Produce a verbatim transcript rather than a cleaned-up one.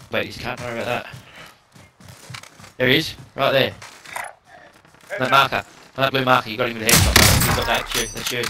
Wait, he's can't worry about that. There he is, right there. That marker. That blue marker, you got him with a headshot. He's got that, that's you, that's you.